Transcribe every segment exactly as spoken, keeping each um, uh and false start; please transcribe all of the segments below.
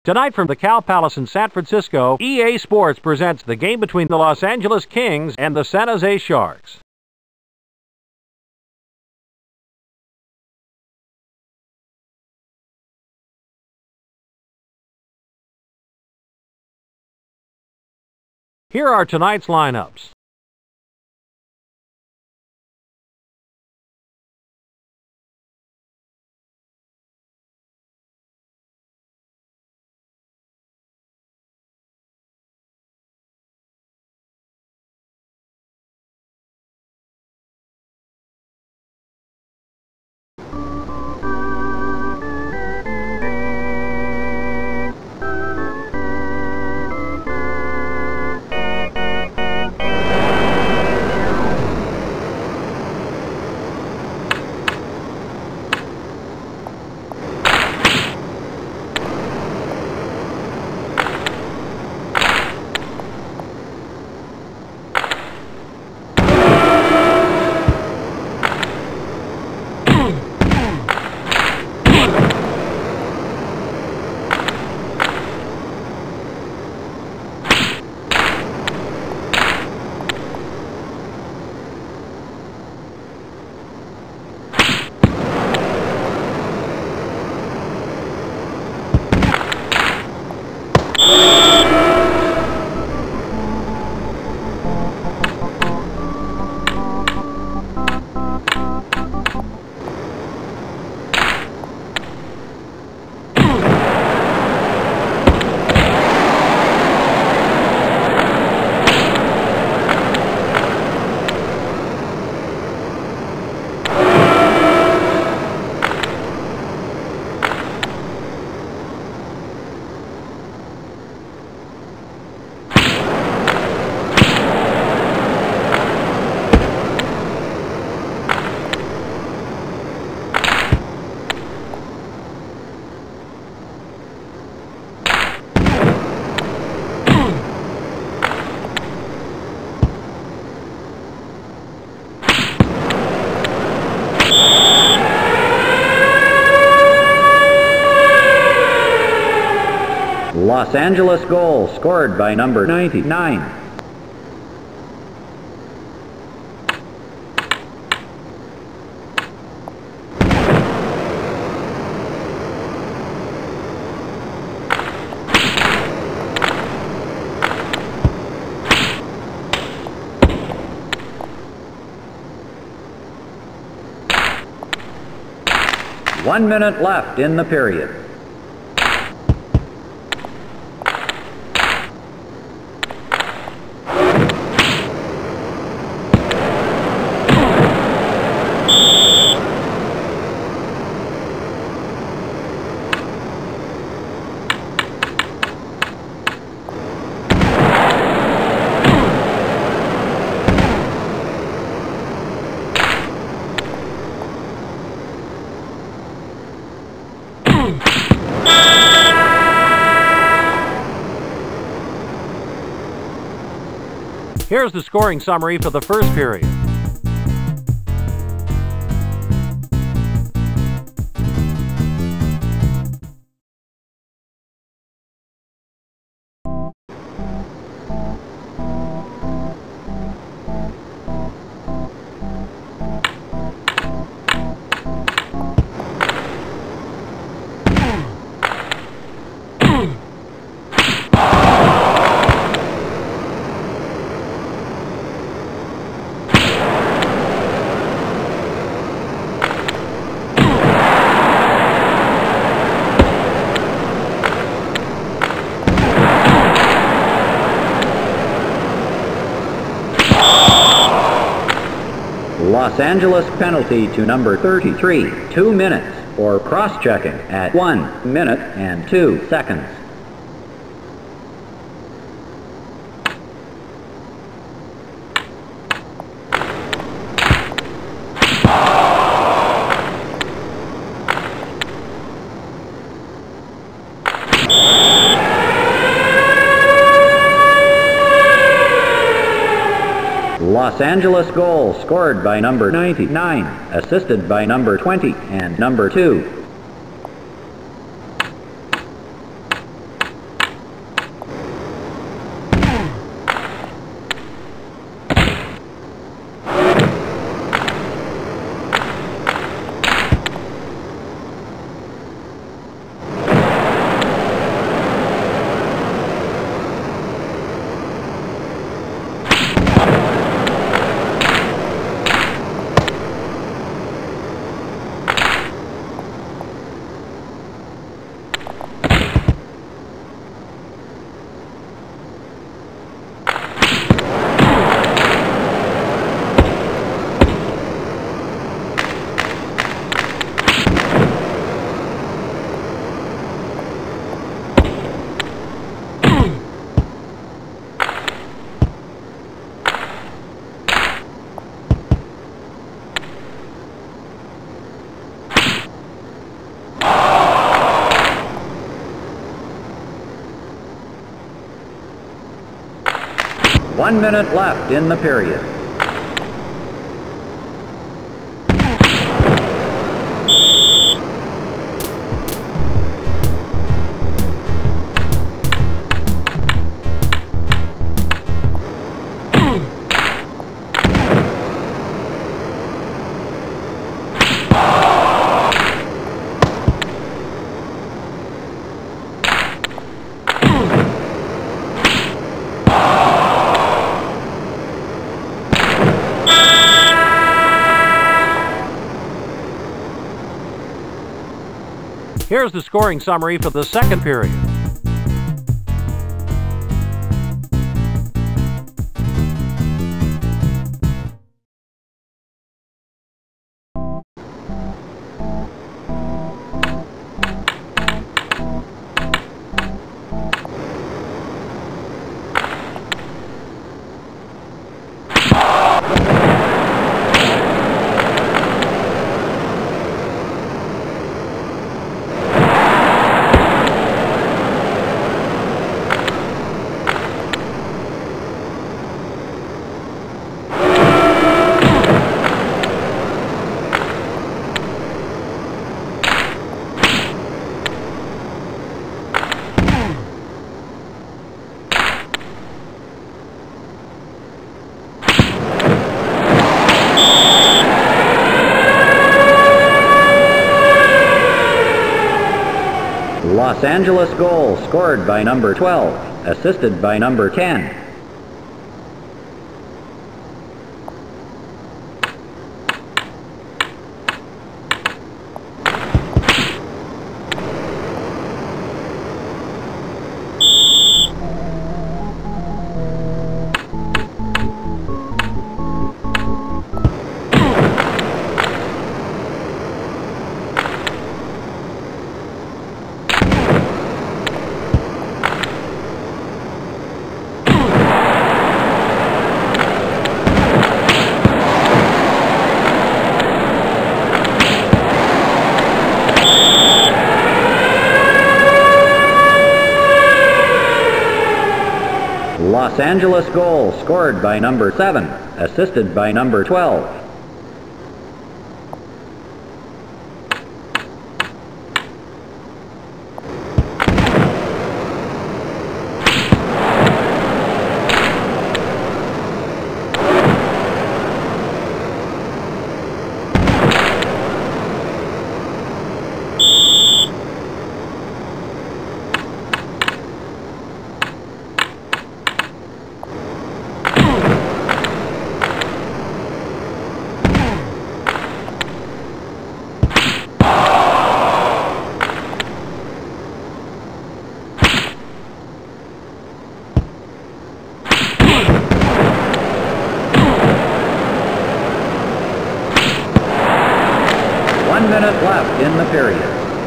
Tonight from the Cow Palace in San Francisco, E A Sports presents the game between the Los Angeles Kings and the San Jose Sharks. Here are tonight's lineups. Los Angeles goal scored by number ninety-nine. One minute left in the period. Here's the scoring summary for the first period. Los Angeles penalty to number thirty-three, two minutes for cross-checking at one minute and two seconds. Los Angeles goal scored by number ninety-nine, assisted by number twenty and number two. One minute left in the period. Here's the scoring summary for the second period. Los Angeles goal scored by number twelve, assisted by number ten. Los Angeles goal scored by number seven, assisted by number twelve. One minute left in the period.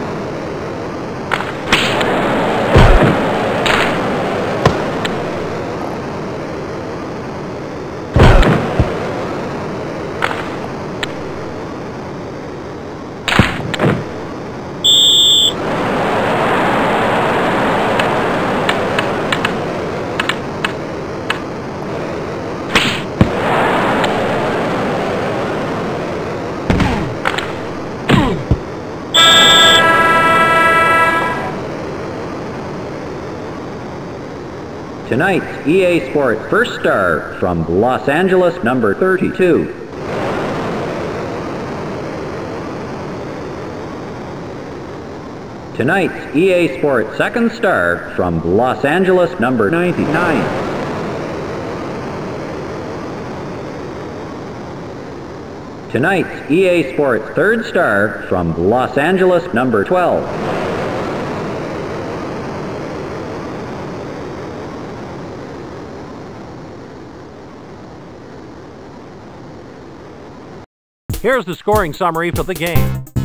Tonight's E A Sports first star from Los Angeles, number thirty-two. Tonight's E A Sports second star from Los Angeles, number ninety-nine. Tonight's E A Sports third star from Los Angeles, number twelve. Here's the scoring summary for the game.